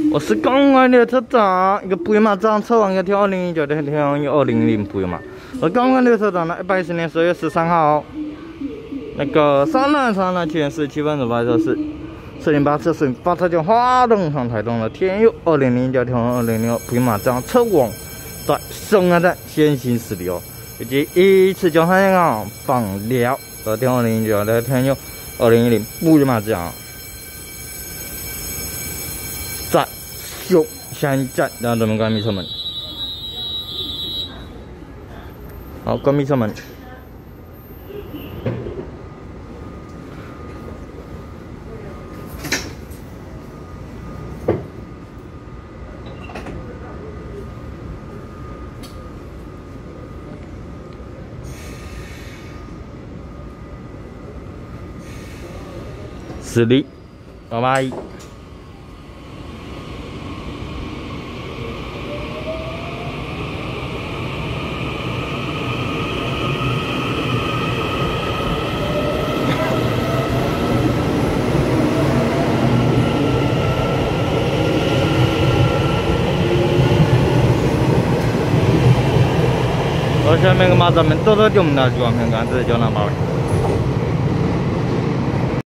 我是刚来列车站，一个北马站车往要跳2019的跳2010北马。我刚来列车站呢，110年10月13号，那个3南7点47分8小时4.8次顺发车将发动上台东的天佑2009跳2006北马站车往在松安站先行驶离哦，以及依次将香港放了的跳2009的天佑2010北马站。 在秀山站，让咱们关闭车门。好，关闭车门。是的，拜拜。 下面个马咱们多多就我们那地方看看，这是叫哪包？